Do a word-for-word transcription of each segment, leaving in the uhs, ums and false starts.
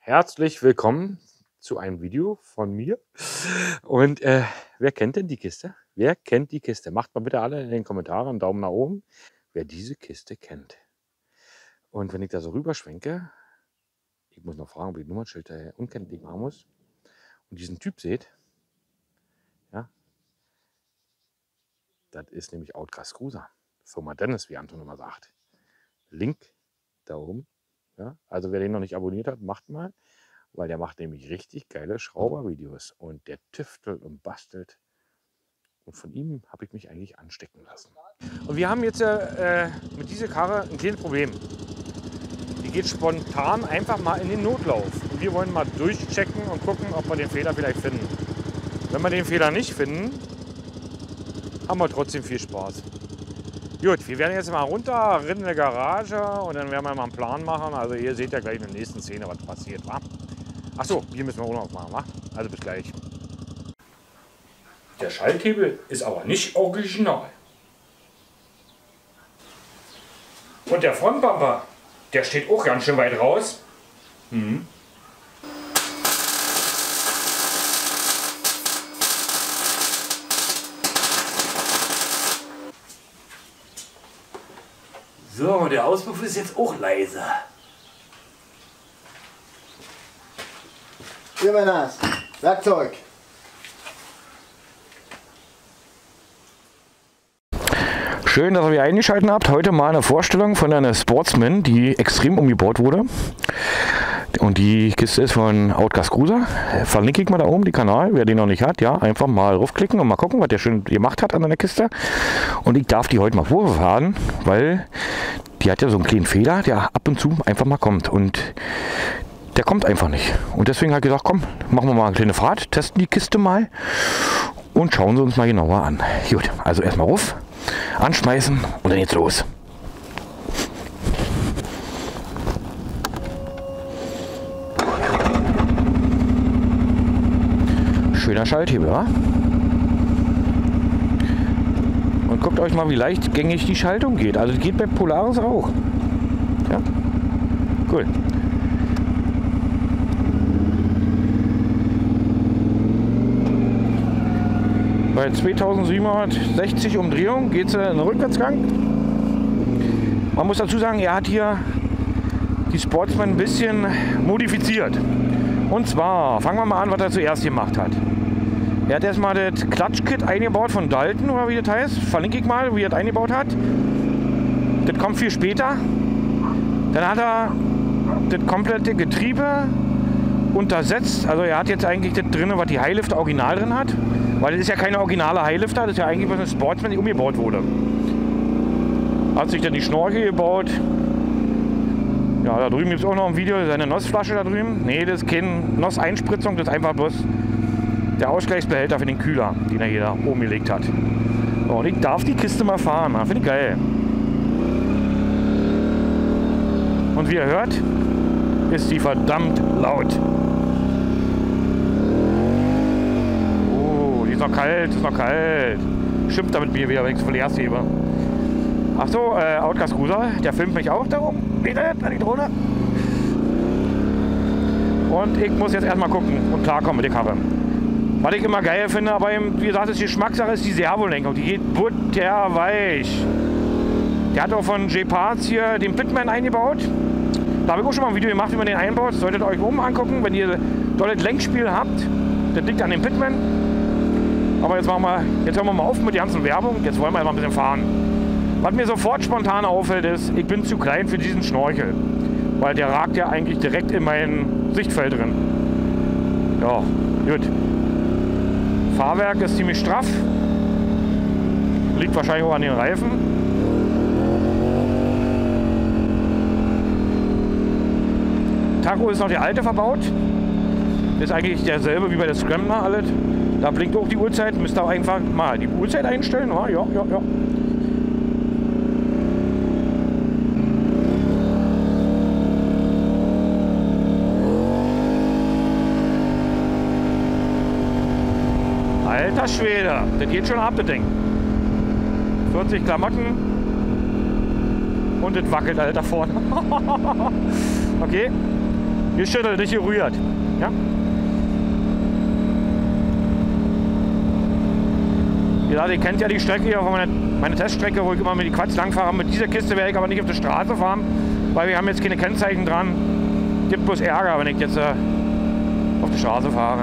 Herzlich willkommen zu einem Video von mir. Und äh, wer kennt denn die Kiste? Wer kennt die Kiste? Macht mal bitte alle in den Kommentaren einen Daumen nach oben, wer diese Kiste kennt. Und wenn ich da so rüberschwenke, ich muss noch fragen, ob ich das Nummernschild äh, unkenntlich machen muss, und diesen Typ seht, ja, das ist nämlich Outcast Cruiser. Firma Dennis, wie Anton immer sagt. Link da oben. Ja, also wer den noch nicht abonniert hat, macht mal, weil der macht nämlich richtig geile Schraubervideos und der tüftelt und bastelt. Und von ihm habe ich mich eigentlich anstecken lassen. Und wir haben jetzt äh, mit dieser Karre ein kleines Problem. Die geht spontan einfach mal in den Notlauf. Und wir wollen mal durchchecken und gucken, ob wir den Fehler vielleicht finden. Wenn wir den Fehler nicht finden, haben wir trotzdem viel Spaß. Gut, wir werden jetzt mal runter, rennen in der Garage und dann werden wir mal einen Plan machen. Also ihr seht ja gleich in der nächsten Szene, was passiert, wa? Achso, hier müssen wir auch noch aufmachen, wa? Also bis gleich. Der Schalthebel ist aber nicht original. Und der Frontbumper, der steht auch ganz schön weit raus. Hm. So, und der Auspuff ist jetzt auch leise. Hier, Männers, Werkzeug. Schön, dass ihr wieder eingeschaltet habt. Heute mal eine Vorstellung von einer Sportsman, die extrem umgebaut wurde. Und die Kiste ist von Outcast Cruiser. Verlinke ich mal da oben den Kanal. Wer den noch nicht hat, ja, einfach mal draufklicken und mal gucken, was der schön gemacht hat an der Kiste. Und ich darf die heute mal vorfahren, weil die hat ja so einen kleinen Fehler, der ab und zu einfach mal kommt. Und der kommt einfach nicht. Und deswegen habe ich gesagt, komm, machen wir mal eine kleine Fahrt, testen die Kiste mal und schauen sie uns mal genauer an. Gut, also erstmal ruf, anschmeißen und dann geht's los. Schöner Schalthebel, wa? Und guckt euch mal, wie leichtgängig die Schaltung geht. Also die geht bei Polaris auch. Ja, cool. Bei zweitausendsiebenhundertsechzig Umdrehungen geht es in den Rückwärtsgang. Man muss dazu sagen, er hat hier die Sportsman ein bisschen modifiziert. Und zwar, fangen wir mal an, was er zuerst gemacht hat. Er hat erstmal das Klatschkit eingebaut von Dalton, oder wie das heißt. Verlinke ich mal, wie er das eingebaut hat. Das kommt viel später. Dann hat er das komplette Getriebe untersetzt. Also er hat jetzt eigentlich das drin, was die Highlifter original drin hat. Weil das ist ja keine originale Highlifter, das ist ja eigentlich was eine Sportsman, die umgebaut wurde. Hat sich dann die Schnorchel gebaut. Ja, da drüben gibt es auch noch ein Video, seine N O S-Flasche da drüben. Nee, das ist keine N O S-Einspritzung, das ist einfach bloß der Ausgleichsbehälter für den Kühler, den er hier da oben gelegt hat. So, und ich darf die Kiste mal fahren, finde ich geil. Und wie ihr hört, ist die verdammt laut. Oh, die ist noch kalt, ist noch kalt. Schimpft damit mir wieder, wenn ich es voll erst hebe. Achso, äh, Outcast Cruiser, der filmt mich auch da oben. Wieder an die Drohne. Und ich muss jetzt erstmal gucken und klarkommen mit der Karre. Was ich immer geil finde, aber eben, wie gesagt, ist die Geschmackssache, ist die Servolenkung. Die geht butterweich. Der hat auch von J-Parts hier den Pitman eingebaut. Da habe ich auch schon mal ein Video gemacht, wie man den einbaut. Das solltet ihr euch oben angucken, wenn ihr tolles Lenkspiel habt. Das liegt an dem Pitman. Aber jetzt, machen wir, jetzt hören wir mal auf mit der ganzen Werbung. Jetzt wollen wir mal ein bisschen fahren. Was mir sofort spontan auffällt ist, ich bin zu klein für diesen Schnorchel. Weil der ragt ja eigentlich direkt in mein Sichtfeld drin. Ja, gut. Fahrwerk ist ziemlich straff. Liegt wahrscheinlich auch an den Reifen. Tacho ist noch der alte verbaut. Ist eigentlich derselbe wie bei der Scrambler alles. Da blinkt auch die Uhrzeit. Müsst ihr einfach mal die Uhrzeit einstellen. Ja, ja, ja. ja. Alter Schwede, das geht schon ab, das Ding. vierzig Klamotten und das wackelt, Alter, vorne. Okay. geschüttelt, nicht gerührt. Ja? Wie gesagt, ihr kennt ja die Strecke hier, meine, meine Teststrecke, wo ich immer mit die Quatsch langfahre. Mit dieser Kiste werde ich aber nicht auf der Straße fahren, weil wir haben jetzt keine Kennzeichen dran. Gibt bloß Ärger, wenn ich jetzt äh, auf die Straße fahre.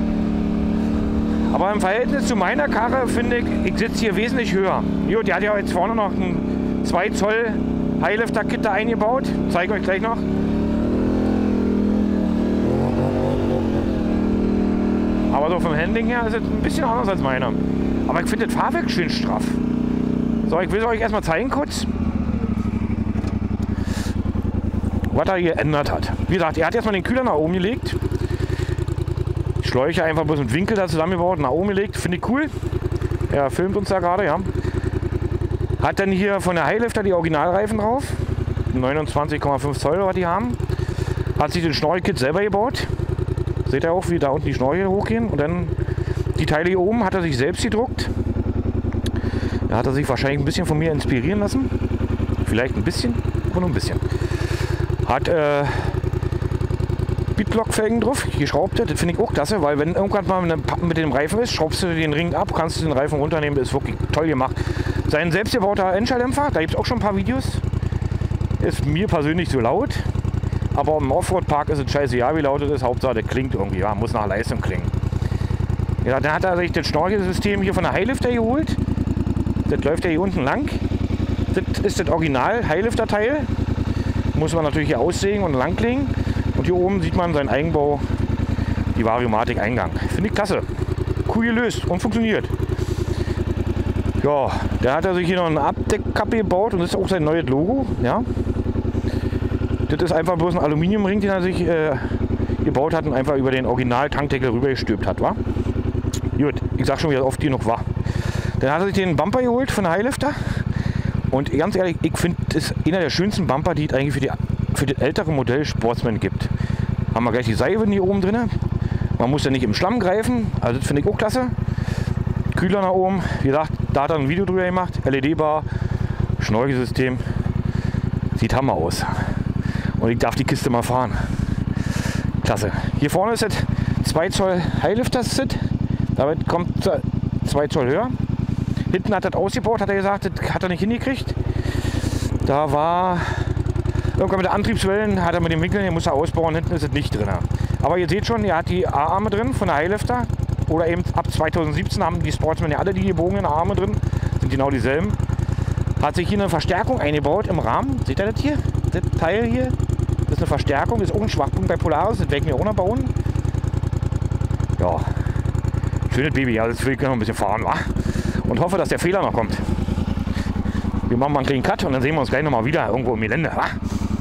Aber im Verhältnis zu meiner Karre finde ich, ich sitze hier wesentlich höher. Jo, die hat ja jetzt vorne noch ein zwei Zoll Highlifter-Kit eingebaut. Zeige ich euch gleich noch. Aber so vom Handling her ist es ein bisschen anders als meiner. Aber ich finde das Fahrwerk schön straff. So, ich will es euch erstmal zeigen kurz, was er hier geändert hat. Wie gesagt, er hat erstmal den Kühler nach oben gelegt. Die Schläuche einfach bloß mit Winkel da zusammengebaut, nach oben gelegt. Finde ich cool. Er filmt uns da gerade, ja. Hat dann hier von der Highlifter die Originalreifen drauf. neunundzwanzig Komma fünf Zoll, was die haben. Hat sich den Schnorchelkit selber gebaut. Seht ihr auch, wie da unten die Schnorchel hochgehen. Und dann die Teile hier oben hat er sich selbst gedruckt. Da hat er sich wahrscheinlich ein bisschen von mir inspirieren lassen. Vielleicht ein bisschen, aber nur ein bisschen. Hat äh, Bitlock-Felgen drauf, geschraubt. Das finde ich auch klasse, weil wenn irgendwann mal mit dem Reifen ist, schraubst du den Ring ab, kannst du den Reifen runternehmen. Das ist wirklich toll gemacht. Sein selbstgebauter Endschalldämpfer, da gibt es auch schon ein paar Videos. Ist mir persönlich zu laut. Aber im Offroad-Park ist es scheiße, ja, wie laut es ist. Hauptsache, das klingt irgendwie, ja, muss nach Leistung klingen. Ja, dann hat er sich das Schnorchelsystem hier von der Highlifter geholt. Das läuft ja hier unten lang. Das ist das Original Highlifter-Teil. Muss man natürlich hier aussägen und langlegen. Und hier oben sieht man seinen Eigenbau, die Variomatic-Eingang. Finde ich klasse. Cool gelöst und funktioniert. Ja, da hat er sich hier noch eine Abdeckkappe gebaut und das ist auch sein neues Logo. Ja. Das ist einfach bloß ein Aluminiumring, den er sich äh, gebaut hat und einfach über den Original-Tankdeckel rübergestülpt hat, wa? Gut, ich sag schon wieder oft genug, wa? Dann hat er sich den Bumper geholt von der Highlifter. Und ganz ehrlich, ich finde, das ist einer der schönsten Bumper, die es eigentlich für, die, für das ältere Modell Sportsman gibt. Haben wir gleich die Seilwinde hier oben drin. Man muss ja nicht im Schlamm greifen, also das finde ich auch klasse. Kühler nach oben, wie gesagt, da hat er ein Video drüber gemacht. L E D-Bar, Schnorchelsystem. Sieht Hammer aus. Und ich darf die Kiste mal fahren. Klasse. Hier vorne ist das zwei Zoll Highlifter-Sit. Damit kommt zwei Zoll höher. Hinten hat er das ausgebaut, hat er gesagt, das hat er nicht hingekriegt. Da war irgendwann mit der Antriebswellen, hat er mit dem Winkel, den muss er ausbauen, hinten ist es nicht drin. Aber ihr seht schon, er hat die A-Arme drin von der Highlifter. Oder eben ab zweitausendsiebzehn haben die Sportsmen ja alle die gebogenen Arme drin. Sind genau dieselben. Hat sich hier eine Verstärkung eingebaut im Rahmen. Seht ihr das hier? Das Teil hier, das ist eine Verstärkung, das ist auch ein Schwachpunkt bei Polaris, das werden wir auch noch bauen. Ja, schönes Baby, ja, jetzt will ich noch ein bisschen fahren, wa? Und hoffe, dass der Fehler noch kommt. Wir machen mal einen kleinen Cut und dann sehen wir uns gleich noch mal wieder irgendwo im Gelände, wa?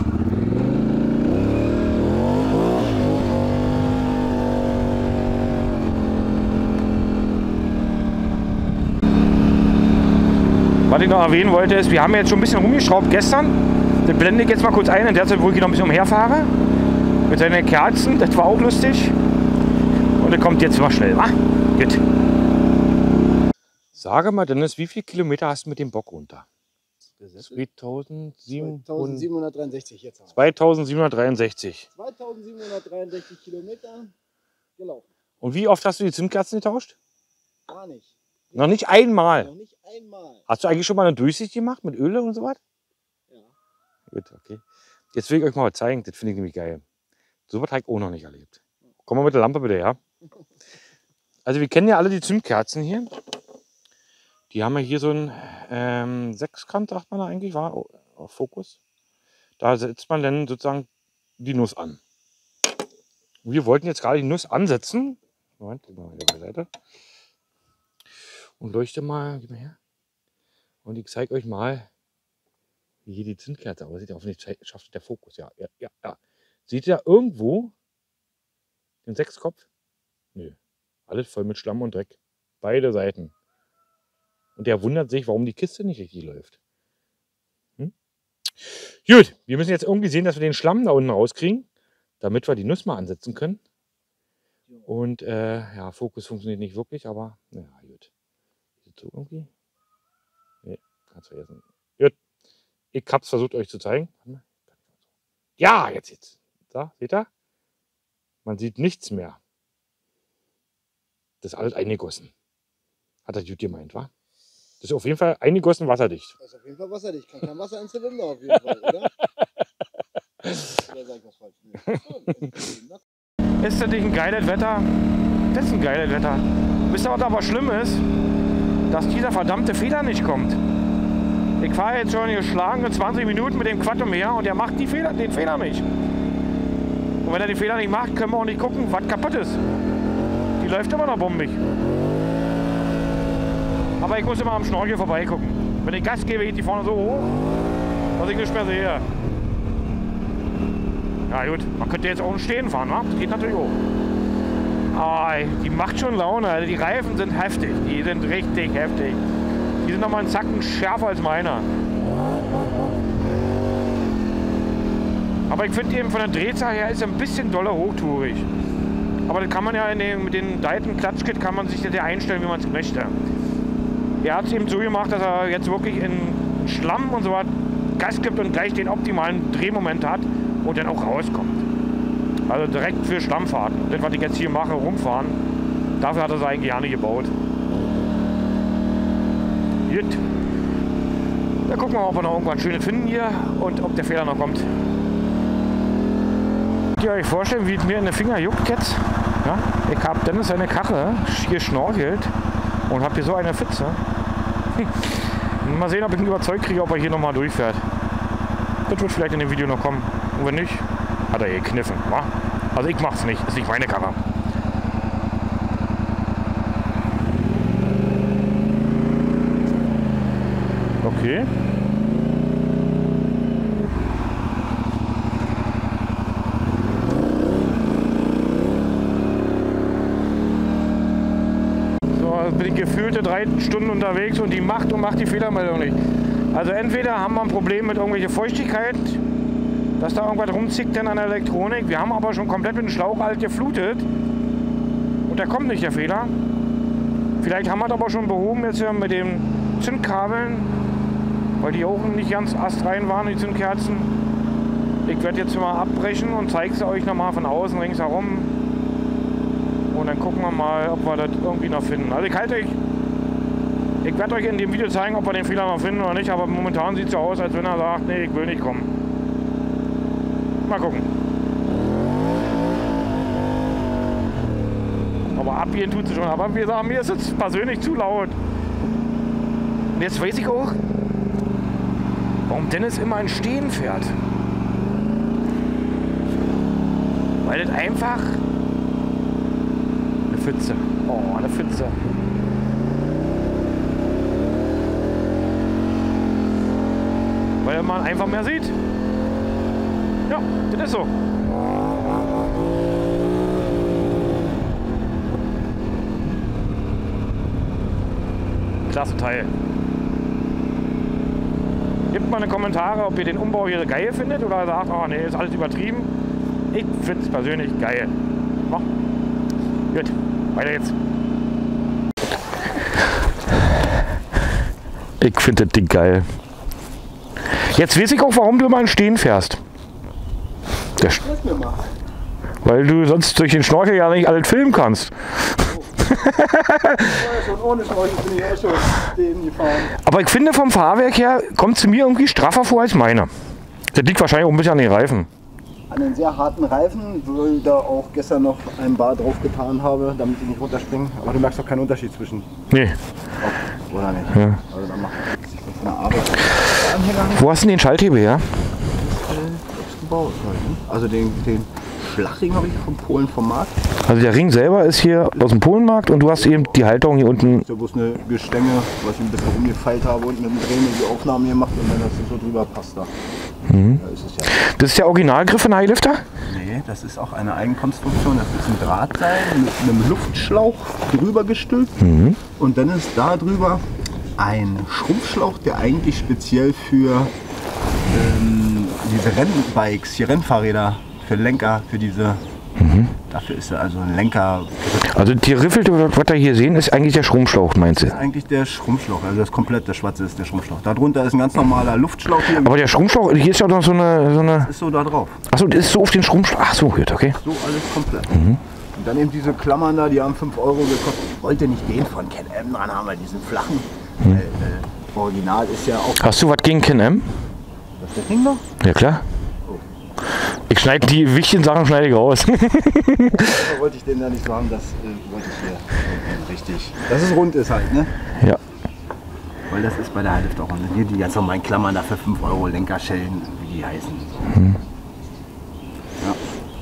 Was ich noch erwähnen wollte, ist, wir haben jetzt schon ein bisschen rumgeschraubt gestern. Das blende ich jetzt mal kurz ein, in der Zeit, wo ich noch ein bisschen umherfahre. Mit seinen Kerzen, das war auch lustig. Und er kommt jetzt mal schnell, wa? Gut. Sage mal, Dennis, wie viele Kilometer hast du mit dem Bock runter? zweitausendsiebenhundertdreiundsechzig jetzt. zweitausendsiebenhundertdreiundsechzig. zweitausendsiebenhundertdreiundsechzig Kilometer gelaufen. Und wie oft hast du die Zündkerzen getauscht? Gar nicht. Noch nicht einmal. Noch nicht einmal. Hast du eigentlich schon mal eine Durchsicht gemacht mit Öle und so was? Ja. Gut, okay. Jetzt will ich euch mal was zeigen, das finde ich nämlich geil. So was habe ich auch noch nicht erlebt. Komm mal mit der Lampe bitte, ja? Also wir kennen ja alle die Zündkerzen hier. Die haben ja hier so einen ähm, Sechskant, sagt man da eigentlich, war auf Fokus. Da setzt man dann sozusagen die Nuss an. Wir wollten jetzt gerade die Nuss ansetzen. Moment, geh mal wieder beiseite. Und leuchte mal, gib mal her. Und ich zeige euch mal, wie hier die Zündkerze aussieht. Hoffentlich schafft der Fokus. Ja, ja, ja, ja. Seht ihr da irgendwo den Sechskopf? Nö. Alles voll mit Schlamm und Dreck. Beide Seiten. Und der wundert sich, warum die Kiste nicht richtig läuft. Hm? Gut, wir müssen jetzt irgendwie sehen, dass wir den Schlamm da unten rauskriegen, damit wir die Nuss mal ansetzen können. Und äh, ja, Fokus funktioniert nicht wirklich, aber na ja, gut. So irgendwie? Nee, kannst vergessen. Gut. Ich hab's versucht euch zu zeigen. Ja, jetzt jetzt. Da, seht ihr? Man sieht nichts mehr. Das ist alles eingegossen. Hat er gut gemeint, wa? Das ist auf jeden Fall eingegossen wasserdicht. Das ist auf jeden Fall wasserdicht. Kann kein Wasser in Zylinder auf jeden Fall, oder? Oder sag ich was falsch? Nee. Ist das nicht ein geiles Wetter? Das ist ein geiles Wetter. Wisst ihr, was aber schlimm ist? Dass dieser verdammte Fehler nicht kommt. Ich fahre jetzt schon geschlagene zwanzig Minuten mit dem Quad umher und er macht die Fehler, den Fehler nicht. Und wenn er den Fehler nicht macht, können wir auch nicht gucken, was kaputt ist. Die läuft immer noch bombig. Aber ich muss immer am Schnorchel vorbeigucken. Wenn ich Gas gebe, geht die vorne so hoch, dass ich nicht mehr sehe. Ja gut, man könnte jetzt auch stehen fahren, wa? Das geht natürlich auch. Aber die macht schon Laune, also die Reifen sind heftig, die sind richtig heftig. Die sind nochmal einen Zacken schärfer als meiner. Aber ich finde eben von der Drehzahl her ist er ein bisschen doller hochtourig. Aber das kann man ja in den, mit den Dayton Klatschkit kann man sich das ja einstellen, wie man es möchte. Er hat es eben so gemacht, dass er jetzt wirklich in Schlamm und so was Gas gibt und gleich den optimalen Drehmoment hat und dann auch rauskommt. Also direkt für Schlammfahrten. Das, was ich jetzt hier mache, rumfahren, dafür hat er es eigentlich gar nicht gebaut. Gut. Dann gucken wir mal, ob wir noch irgendwas Schönes finden hier und ob der Fehler noch kommt. Könnt ihr euch vorstellen, wie es mir in den Finger juckt jetzt? Ja? Ich habe Dennis seine Karre hier schnorchelt und habe hier so eine Pfütze. Hm. Mal sehen, ob ich ihn überzeugt kriege, ob er hier nochmal durchfährt. Das wird vielleicht in dem Video noch kommen. Und wenn nicht, hat er gekniffen. Wa? Also ich mach's nicht, ist nicht meine Karre. Okay. So, also bin ich gefühlte drei Stunden unterwegs und die macht und macht die Fehlermeldung nicht. Also entweder haben wir ein Problem mit irgendwelcher Feuchtigkeit, dass da irgendwas rumzickt denn an der Elektronik. Wir haben aber schon komplett mit dem Schlauch alt geflutet und da kommt nicht der Fehler. Vielleicht haben wir es aber schon behoben jetzt hier mit den Zündkabeln, weil die auch nicht ganz astrein waren, die Zündkerzen. Ich werde jetzt mal abbrechen und zeige es euch nochmal von außen ringsherum. Und dann gucken wir mal, ob wir das irgendwie noch finden. Also ich halte euch, ich werde euch in dem Video zeigen, ob wir den Fehler noch finden oder nicht, aber momentan sieht es so aus, als wenn er sagt, nee, ich will nicht kommen. Mal gucken. Aber abgehen tut sie schon. Aber wir sagen, mir ist es persönlich zu laut. Und jetzt weiß ich auch, warum Dennis immer in Stehen fährt. Weil das einfach eine Pfütze. Oh, eine Pfütze. Weil man einfach mehr sieht. Ja, das ist so. Klasse Teil. Gebt mal eine Kommentare, ob ihr den Umbau hier geil findet oder sagt, oh nee, ist alles übertrieben. Ich finde es persönlich geil. Ja. Gut, weiter jetzt. Ich finde das Ding geil. Jetzt weiß ich auch, warum du immer in Stehen fährst. Der Sch Lass mir mal. Weil du sonst durch den Schnorchel ja nicht alles filmen kannst. Schon ohne Schnorchel bin ich auch schon stehen gefahren. Aber ich finde, vom Fahrwerk her kommt es mir irgendwie straffer vor als meine. Das liegt wahrscheinlich auch ein bisschen an den Reifen. An den sehr harten Reifen, wo ich da auch gestern noch ein Bar drauf getan habe, damit die nicht runterspringen. Aber du merkst doch keinen Unterschied zwischen. Nee. Ob, oder nicht? Ja. Also dann macht sich von der Arbeit Anhänger Wo hast du denn den Schalthebel her? selbst gebaut. Also den, den Flachring habe ich von Polen vom Markt. Also der Ring selber ist hier aus dem Polenmarkt und du hast eben die Halterung hier unten. Da bloß eine Gestänge, was ich ein bisschen rumgefeilt habe und mit dem Drehen die Aufnahmen gemacht und dann, dass es so drüber passt da. Mhm. Da ist es ja. Das ist der Originalgriff von Highlifter? Nee, das ist auch eine Eigenkonstruktion. Das ist ein Drahtseil mit einem Luftschlauch drüber gestülpt. Mhm. Und dann ist da drüber ein Schrumpfschlauch, der eigentlich speziell für ähm, diese Rennbikes, hier Rennfahrräder, für Lenker, für diese Mhm. Dafür ist er also ein Lenker. Also die Riffelte, was wir hier sehen, ist eigentlich der Schrumpfschlauch, meinst du? Das ist eigentlich der Schrumpfschlauch, also das komplette Schwarze ist der Schrumpfschlauch. Darunter ist ein ganz normaler Luftschlauch hier. Aber der Schrumpfschlauch, hier ist ja noch so eine... So eine das ist so da drauf. Achso, das ist so auf den Schrumpfschlauch. Ach so, gut, okay. So alles komplett. Mhm. Und dann eben diese Klammern da, die haben fünf Euro gekostet. Ich wollte nicht den von Can-Am dran haben, weil diesen flachen. Mhm. Äh, äh, Original ist ja auch... Hast du was gegen Can-Am? Das ist das Ding noch? Ja, klar. Ich schneide die wichtigen Sachen schneide ich raus. Da wollte ich den ja nicht so haben, das äh, wollte ich hier äh, richtig. Dass es rund ist halt, ne? Ja. Weil das ist bei der Highlift auch rund. Hier die ganz normalen Klammern dafür fünf Euro Lenkerschellen, wie die heißen. Hm. Ja.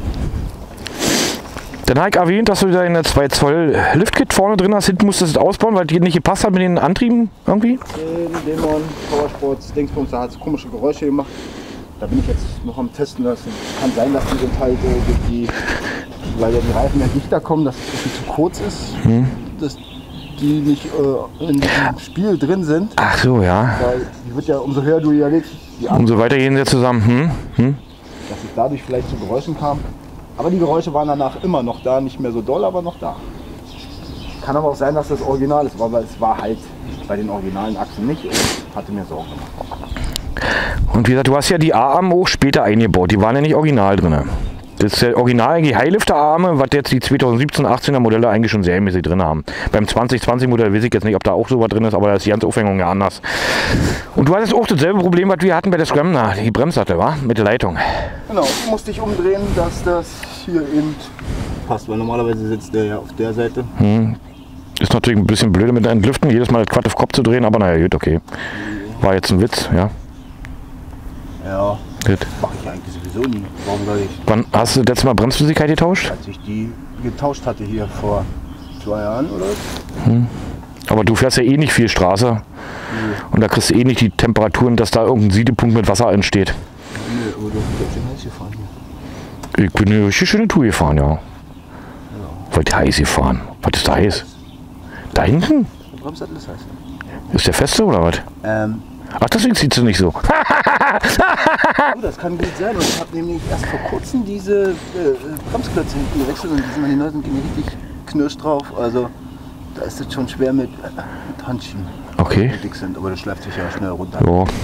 Dann habe ich erwähnt, dass du deine zwei Zoll Liftkit vorne drin hast. Hinten musstest du es ausbauen, weil die nicht gepasst hat mit den Antrieben irgendwie. Den Dämon, Powersports, Dingsbums, da hat es komische Geräusche gemacht. Da bin ich jetzt noch am Testen lassen. Kann sein, dass die sind halt äh, durch die, weil ja die Reifen ja dichter kommen, dass es viel zu kurz ist, hm. dass die nicht äh, in diesem Spiel drin sind. Ach so, ja. Weil die wird ja, umso höher du ja legst, die umso weiter gehen sie zusammen. Hm? Hm? Dass es dadurch vielleicht zu Geräuschen kam. Aber die Geräusche waren danach immer noch da, nicht mehr so doll, aber noch da. Kann aber auch sein, dass das Original ist, aber es war halt bei den originalen Achsen nicht und hatte mir Sorgen gemacht. Und wie gesagt, du hast ja die A-Arme auch später eingebaut, die waren ja nicht original drin. Das ist der Original, die Highlifter-Arme, was jetzt die zweitausendsiebzehn achtzehner Modelle eigentlich schon serienmäßig drin haben. Beim zwanzig zwanzig Modell weiß ich jetzt nicht, ob da auch so was drin ist, aber da ist die ganze Aufhängung ja anders. Und du hattest auch dasselbe Problem, was wir hatten bei der Scramner, die Bremssattel, war mit der Leitung. Genau, musste ich umdrehen, dass das hier eben passt, weil normalerweise sitzt der ja auf der Seite. Hm. Ist natürlich ein bisschen blöd mit den Entlüften, jedes Mal das Quad auf Kopf zu drehen, aber naja, gut, okay. War jetzt ein Witz, ja. Ja, das mache ich eigentlich sowieso nie. Warum soll ich? Wann hast du das letzte Mal Bremsflüssigkeit getauscht? Als ich die getauscht hatte hier vor zwei Jahren oder was? Hm. Aber du fährst ja eh nicht viel Straße. Nee. Und da kriegst du eh nicht die Temperaturen, dass da irgendein Siedepunkt mit Wasser entsteht. Nee, aber du bist ja heiß gefahren hier. Ich bin eine richtig schöne Tour gefahren, ja. ja. Wollt heiß gefahren? Was ist da heiß? Da hinten? Der Bremssattel ist heiß. Ist der feste oder was? Ähm. Ach, deswegen sieht es nicht so. Oh, das kann gut sein. Und ich habe nämlich erst vor kurzem diese äh, Bremsklötze gewechselt und die sind an den Leuten richtig knirsch drauf. Also da ist es schon schwer mit, äh, mit Handchen. Okay. Die dick sind, aber das schleift sich ja schnell runter. Ja. Also,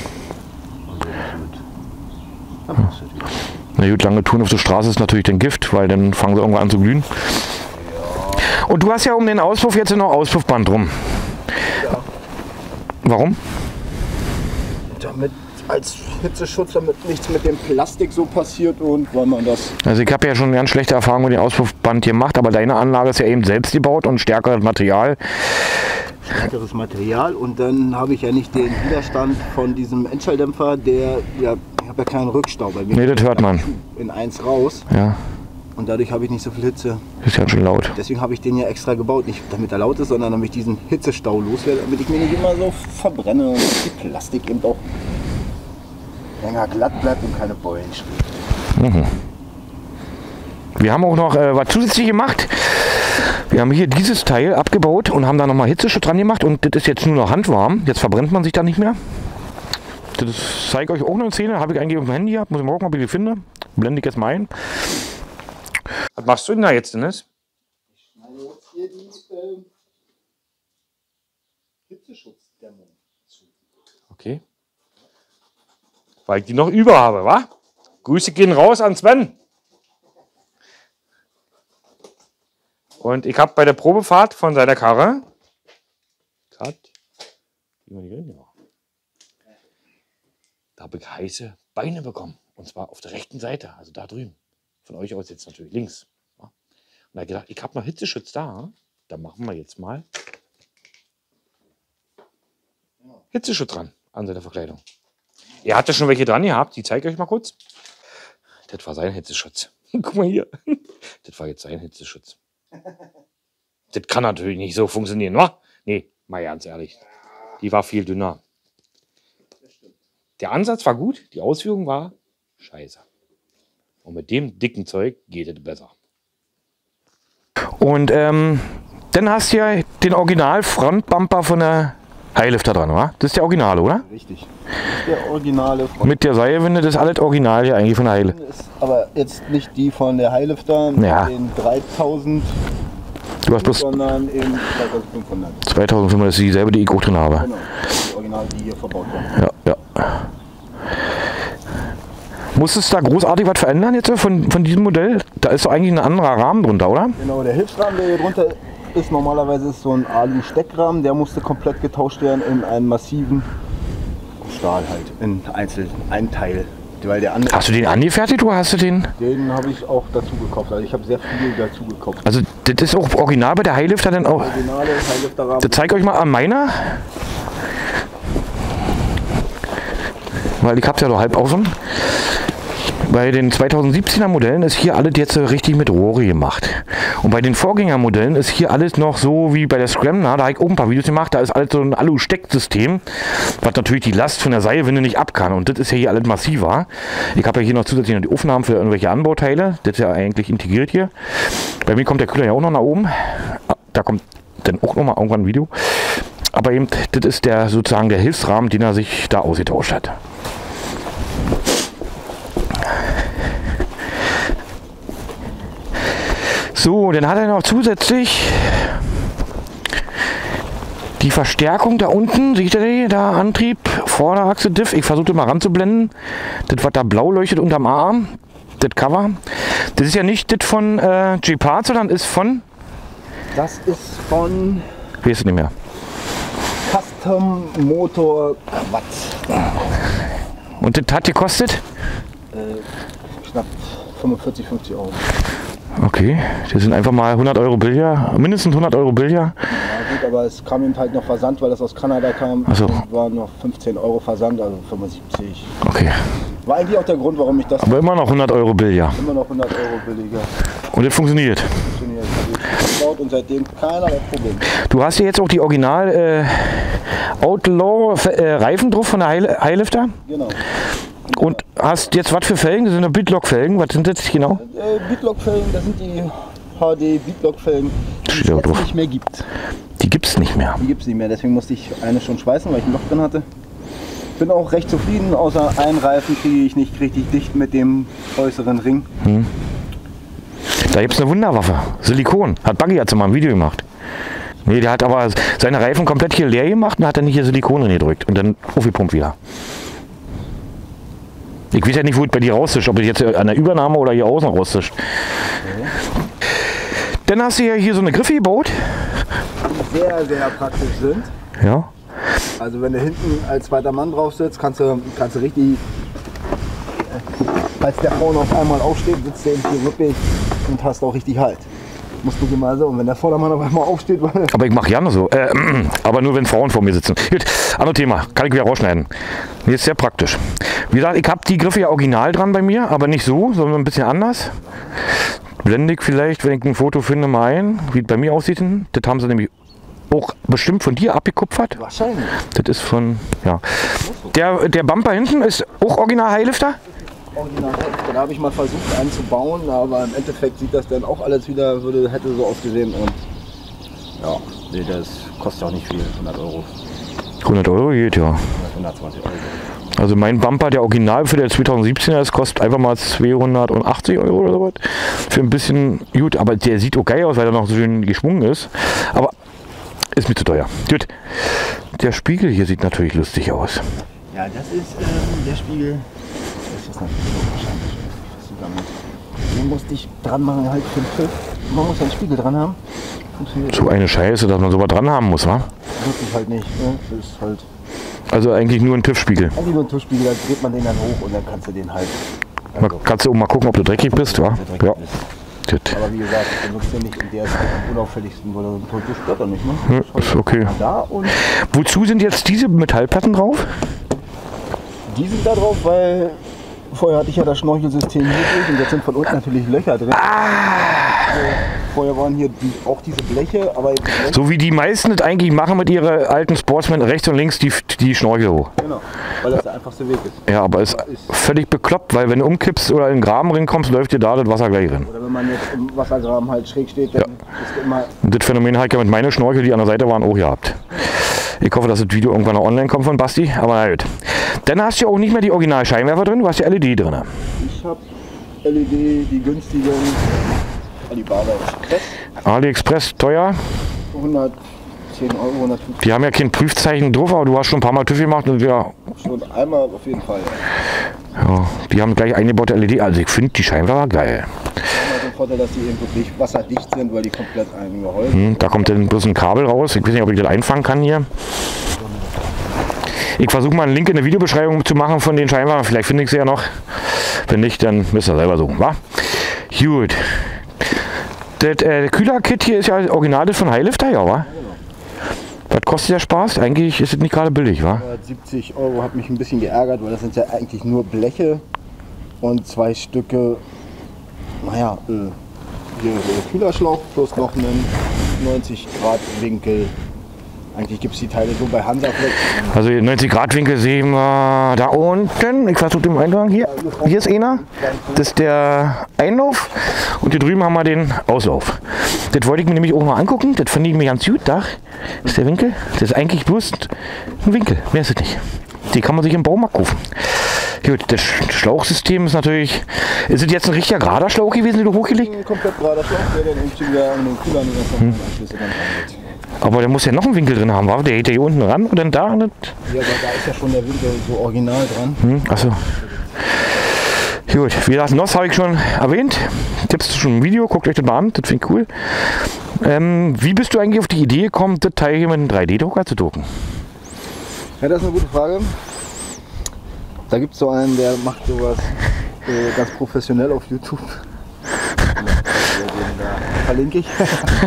dann passt das wieder. Na gut, lange Touren auf der Straße ist natürlich dann Gift, weil dann fangen sie irgendwann an zu glühen. Ja. Und du hast ja um den Auspuff jetzt noch Auspuffband rum. Ja. Warum? Damit als Hitzeschutz, damit nichts mit dem Plastik so passiert und weil man das... Also ich habe ja schon ganz schlechte Erfahrungen mit dem Auspuffband gemacht, aber deine Anlage ist ja eben selbst gebaut und stärkeres Material. Stärkeres Material und dann habe ich ja nicht den Widerstand von diesem Endschalldämpfer, der, ja, ich habe ja keinen Rückstau bei mir. Nee, das hört man. In eins raus. Ja. Und dadurch habe ich nicht so viel Hitze. Ist ja schon laut. Deswegen habe ich den ja extra gebaut, nicht damit er laut ist, sondern damit ich diesen Hitzestau loswerde, damit ich mir nicht immer so verbrenne und die Plastik eben auch länger glatt bleibt und keine Beulen steht. Mhm. Wir haben auch noch äh, was zusätzlich gemacht. Wir haben hier dieses Teil abgebaut und haben da nochmal Hitzeschutz dran gemacht und das ist jetzt nur noch handwarm. Jetzt verbrennt man sich da nicht mehr. Das zeige ich euch auch noch eine Szene. Habe ich eigentlich auf dem Handy gehabt. Muss ich mal gucken, ob ich die finde. Blende ich jetzt mal ein. Was machst du denn da jetzt, Dennis? Ich schneide jetzt hier die äh, Hitzeschutzdämmung zu. Okay. Weil ich die noch über habe, wa? Grüße gehen raus an Sven. Und ich habe bei der Probefahrt von seiner Karre Cut, da habe ich heiße Beine bekommen. Und zwar auf der rechten Seite, also da drüben. Von euch aus jetzt natürlich links. Und da habe ich gedacht, ich habe noch Hitzeschutz da. Da machen wir jetzt mal Hitzeschutz dran an seiner Verkleidung. Er hatte schon welche dran gehabt, die zeige ich euch mal kurz. Das war sein Hitzeschutz. Guck mal hier. Das war jetzt sein Hitzeschutz. Das kann natürlich nicht so funktionieren, wa? Nee, mal ganz ehrlich. Die war viel dünner. Der Ansatz war gut, die Ausführung war scheiße. Und mit dem dicken Zeug geht es besser. Und ähm, dann hast du ja den Original Frontbumper von der Highlifter dran, oder? Das ist der Originale, oder? Richtig. Das ist der Originale. Von Mit der Seilwinde, das ist alles Original hier eigentlich von der Highlifter. ist aber jetzt nicht die von der Highlifter mit Ja. den dreitausend, Du hast bloß sondern eben zweitausendfünfhundert. zweitausendfünfhundert, das ist dieselbe, die ich auch drin habe. Genau. Die Original, die hier verbaut werden. Ja, ja. Muss es da großartig was verändern jetzt von, von diesem Modell? Da ist doch eigentlich ein anderer Rahmen drunter, oder? Genau, der Hilfsrahmen, der hier drunter ist, normalerweise ist so ein Alu-Steckrahmen, der musste komplett getauscht werden in einen massiven Stahl halt, in einzeln, ein Teil. Weil der andere, Hast du den angefertigt oder hast du den? den habe ich auch dazu gekauft, also ich habe sehr viel dazu gekauft. Also das ist auch original bei der Highlifter dann auch. Originale Highlifter-Rahmen. Das zeige ich euch mal an meiner. Weil ich hab's ja doch halb offen. Bei den zweitausendsiebzehner Modellen ist hier alles jetzt richtig mit Rohre gemacht. Und bei den Vorgängermodellen ist hier alles noch so wie bei der Scrambler. Da habe ich auch ein paar Videos gemacht. Da ist alles so ein Alu-Stecksystem, was natürlich die Last von der Seilwinde nicht ab kann. Und das ist ja hier alles massiver. Ich habe ja hier noch zusätzlich noch die Aufnahmen für irgendwelche Anbauteile. Das ist ja eigentlich integriert hier. Bei mir kommt der Kühler ja auch noch nach oben. Da kommt dann auch noch mal irgendwann ein Video. Aber eben, das ist der sozusagen der Hilfsrahmen, den er sich da ausgetauscht hat. So, dann hat er noch zusätzlich die Verstärkung da unten. Seht ihr die? Da Antrieb, Vorderachse, Diff. Ich versuche mal ranzublenden. Das, was da blau leuchtet unterm Arm, das Cover. Das ist ja nicht das von äh, J-Part, sondern ist von... Das ist von Ich weiß es nicht mehr. Custom Motor Watt. Und das hat gekostet? Äh, knapp fünfundvierzig, fünfzig Euro. Okay, das sind einfach mal hundert Euro Billiger, mindestens hundert Euro Billiger. Ja gut, aber es kam eben halt noch Versand, weil das aus Kanada kam. Ach so. Das waren noch fünfzehn Euro Versand, also fünfundsiebzig. Okay, War eigentlich auch der Grund, warum ich das aber immer noch hundert Euro Billiger. immer noch hundert Euro billiger Und das funktioniert. funktioniert. Habe ich gebaut und seitdem keinerlei Problem. Du hast hier jetzt auch die Original äh, Outlaw äh, Reifen drauf von der High- Highlifter. Genau. Und hast jetzt was für Felgen? Das sind Bitlock-Felgen. Was sind das genau? Äh, Beatlock-Felgen, das sind die H D Beatlock-Felgen, die es Steht auch jetzt drauf. nicht mehr gibt. Die gibt es nicht mehr. Die gibt es nicht mehr, deswegen musste ich eine schon schweißen, weil ich ein Loch drin hatte. Bin auch recht zufrieden, außer einen Reifen kriege ich nicht richtig dicht mit dem äußeren Ring. Da gibt es eine Wunderwaffe. Silikon. Hat Buggy jetzt mal ein Video gemacht. Nee, der hat aber seine Reifen komplett hier leer gemacht und hat dann hier Silikon drin gedrückt und dann aufgepumpt wieder. Ich weiß ja nicht, wo es bei dir raustischt, ob es jetzt an der Übernahme oder hier außen raustischt. Okay. Dann hast du ja hier so eine Griffe gebaut. Die sehr, sehr praktisch sind. Ja. Also wenn du hinten als zweiter Mann drauf sitzt, kannst du, kannst du richtig, falls der vorne auf einmal aufsteht, sitzt der hier ruppig und hast auch richtig Halt. Musst du mal so, und wenn der Vordermann auf einmal aufsteht, weil Aber ich mache gerne so. Äh, aber nur wenn Frauen vor mir sitzen. Gut, anderes Thema. Kann ich wieder rausschneiden. Nee, ist sehr praktisch. Wie gesagt, ich habe die Griffe ja original dran bei mir, aber nicht so, sondern ein bisschen anders. Blende ich vielleicht, wenn ich ein Foto finde, mal ein, wie es bei mir aussieht. Das haben sie nämlich auch bestimmt von dir abgekupfert. wahrscheinlich. Das ist von, ja. Der, der Bumper hinten ist auch original Highlifter? Original. Da habe ich mal versucht einen zu bauen, aber im Endeffekt sieht das dann auch alles wieder, würde, hätte so ausgesehen und ja, nee, das kostet auch nicht viel, hundert Euro, hundert Euro geht, ja. hundertzwanzig Euro. Also mein Bumper, der Original für der zweitausendsiebzehner, das kostet einfach mal zweihundertachtzig Euro oder sowas. Für ein bisschen, gut, aber der sieht auch geil aus, weil er noch so schön geschwungen ist. Aber ist mir zu teuer. Gut, der Spiegel hier sieht natürlich lustig aus. Ja, das ist ähm, der Spiegel. Das ist natürlich wahrscheinlich. Was du damit. Den musste ich dran machen, halt für den Pfiff. Man muss einen Spiegel dran haben. Funktioniert So eine Scheiße, dass man sowas dran haben muss, wa? wirklich halt nicht. Ne? Das ist halt Also eigentlich nur ein TÜV-Spiegel. eigentlich nur ein Tuschspiegel, da dreht man den dann hoch und dann kannst du den halt. Man kannst du auch mal gucken, ob du dreckig bist, wa? der dreckig Ja. ist. Gut. Aber wie gesagt, ich benutze den nicht und der ist am unauffälligsten, weil er so stört er nicht. Ne? Ja, ist okay. Da und Wozu sind jetzt diese Metallplatten drauf? die sind da drauf, weil vorher hatte ich ja das Schnorchelsystem hier durch und jetzt sind von unten natürlich Löcher drin. Vorher waren hier die, auch diese Bleche, aber jetzt rechts, So wie die meisten das eigentlich machen mit ihren alten Sportsmen, rechts und links die, die Schnorchel hoch. genau, weil das der einfachste Weg ist. Ja, aber ist völlig bekloppt, weil wenn du umkippst oder in den Graben reinkommst, läuft dir da das Wasser gleich rein. Oder wenn man jetzt im Wassergraben halt schräg steht, dann ist immer Und das Phänomen habe ich ja mit meinen Schnorchel, die an der Seite waren, auch gehabt. Ich hoffe, dass das Video irgendwann noch online kommt von Basti, aber na gut. Dann hast du auch nicht mehr die Original-Scheinwerfer drin, du hast die L E D drin. Ich habe L E D, die günstigen Alibaba Express. AliExpress teuer. hundertzehn Euro, hundertfünfzig. Die haben ja kein Prüfzeichen drauf, aber du hast schon ein paar Mal TÜV gemacht und ja. Schon einmal auf jeden Fall. Ja. Ja, die haben gleich eingebaute L E D, also ich finde die Scheinwerfer geil. Den Vorteil, dass die eben wirklich wasserdicht sind, weil die komplett eingehäuft sind. Hm, da kommt dann bloß ein Kabel raus. Ich weiß nicht, ob ich das einfangen kann hier. Ich versuche mal einen Link in der Videobeschreibung zu machen von den Scheinwerfern. Vielleicht finde ich sie ja noch. Wenn nicht, dann müsst ihr selber suchen, wa? Gut. Das äh, Kühler-Kit hier ist ja original von Highlifter, ja, wa? Was kostet der Spaß? Eigentlich ist es nicht gerade billig, wa? siebzig Euro hat mich ein bisschen geärgert, weil das sind ja eigentlich nur Bleche und zwei Stücke, naja, äh, hier der Kühlerschlauch plus noch einen neunzig Grad Winkel. Eigentlich gibt es die Teile so bei Hansaflex. Also neunzig Grad Winkel sehen wir da unten. Ich versuche den Eingang hier. Hier ist einer. Das ist der Einlauf. Und hier drüben haben wir den Auslauf. Das wollte ich mir nämlich auch mal angucken. Das fand ich mir ganz gut. Da ist der Winkel. Das ist eigentlich bloß ein Winkel. Mehr ist es nicht. Die kann man sich im Baumarkt kaufen. Gut, das Schlauchsystem ist natürlich. Ist es jetzt ein richtiger gerader Schlauch gewesen, den du hochgelegt? Ein komplett gerader Schlauch, der dann irgendwie wieder an den Kühlern und hm. Anschlüsse dann angeht. Aber der muss ja noch einen Winkel drin haben, war? Der geht ja hier unten ran und dann da. Und ja, aber da ist ja schon der Winkel so original dran. Hm, achso. Gut, wie gesagt, N O S habe ich schon erwähnt. Gibt es schon ein Video, guckt euch das mal an, das finde ich cool. Ähm, wie bist du eigentlich auf die Idee gekommen, das Teil hier mit einem drei D-Drucker zu drucken? Ja, das ist eine gute Frage. Da gibt es so einen, der macht sowas äh, ganz professionell auf YouTube. Den verlinke ich.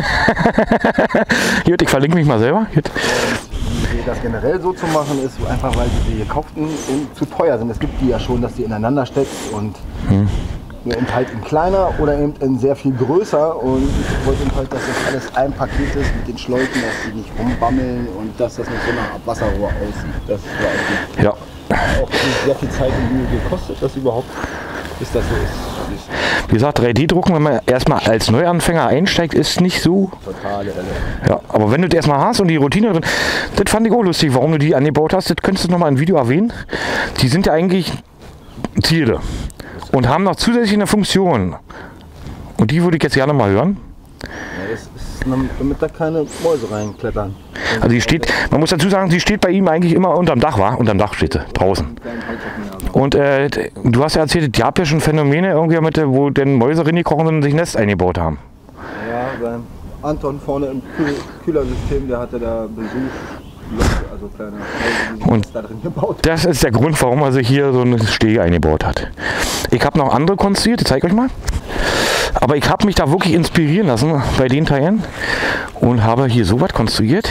Gut, ich verlinke mich mal selber. Gut. Die das generell so zu machen ist, einfach weil die gekauften zu teuer sind. Es gibt die ja schon, dass die ineinander steckt und hm. eben halt in kleiner oder eben in sehr viel größer. Und ich wollte eben halt, dass das alles ein Paket ist mit den Schläuchen, dass die nicht rumbammeln und dass das mit so einer Wasserrohr aussieht. Das war eigentlich ja. auch sehr viel Zeit und Mühe gekostet, das überhaupt, bis das so ist. Wie gesagt, drei D-Drucken, wenn man erstmal als Neuanfänger einsteigt, ist nicht so. Totale Hölle. Ja, aber wenn du das erstmal hast und die Routine drin, das fand ich auch lustig, warum du die angebaut hast. Das könntest du nochmal im Video erwähnen. Die sind ja eigentlich Tiere und haben noch zusätzlich eine Funktion. Und die würde ich jetzt gerne mal hören. Ja, das ist, damit da keine Mäuse reinklettern. Also die steht, man muss dazu sagen, sie steht bei ihm eigentlich immer unterm Dach, war? Unterm Dach steht sie, draußen. Und äh, du hast ja erzählt, es gab ja schon Phänomene irgendwie mit, wo denn Mäuse reingekrochen sind und sich ein Nest eingebaut haben. Ja, beim Anton vorne im Kühl Kühlersystem, der hatte da Besuch, also kleine Mäuse, die und da drin gebaut. Das ist der Grund, warum er sich hier so eine Stege eingebaut hat. Ich habe noch andere konstruiert, ich zeige euch mal. Aber ich habe mich da wirklich inspirieren lassen bei den Teilen und habe hier so was konstruiert.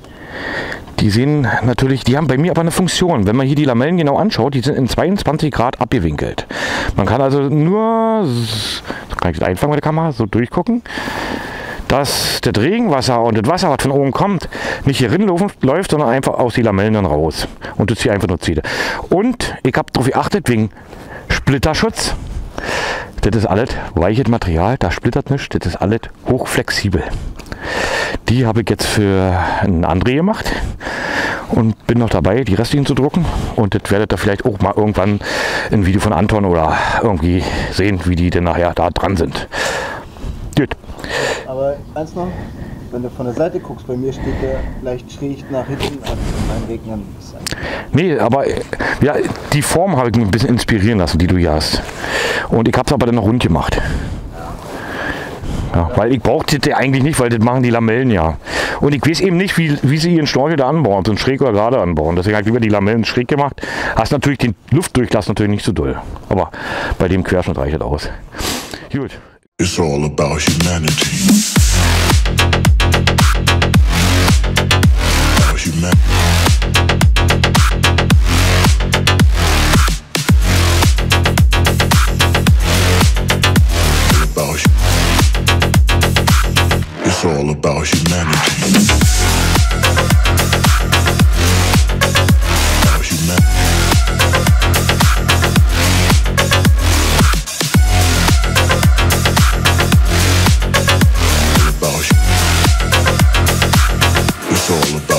Die sehen natürlich, die haben bei mir aber eine Funktion. Wenn man hier die Lamellen genau anschaut, die sind in zweiundzwanzig Grad abgewinkelt. Man kann also nur, so kann ich das einfangen mit der Kamera, so durchgucken, dass das Regenwasser und das Wasser, was von oben kommt, nicht hier rein läuft, sondern einfach aus die Lamellen dann raus. Und das hier einfach nur zieht. Und ich habe darauf geachtet, wegen Splitterschutz. Das ist alles weiches Material, da splittert nichts, das ist alles hochflexibel. Die habe ich jetzt für einen André gemacht und bin noch dabei, die restlichen zu drucken. Und das werdet ihr vielleicht auch mal irgendwann ein Video von Anton oder irgendwie sehen, wie die denn nachher da dran sind. Gut. Aber eins noch, wenn du von der Seite guckst, bei mir steht der leicht schräg nach hinten, also beim Regnen. Nee, aber ja, die Form habe ich mich ein bisschen inspirieren lassen, die du hier hast. Und ich habe es aber dann noch rund gemacht. Ja, weil ich brauchte das eigentlich nicht, weil das machen die Lamellen ja. Und ich weiß eben nicht, wie, wie sie ihren Schnorchel da anbauen, so schräg oder gerade anbauen. Deswegen habe ich lieber die Lamellen schräg gemacht. Hast natürlich den Luftdurchlass natürlich nicht so doll. Aber bei dem Querschnitt reicht das aus. Gut. It's all about humanity. About humanity. It's all about humanity. About humanity. About, it's all about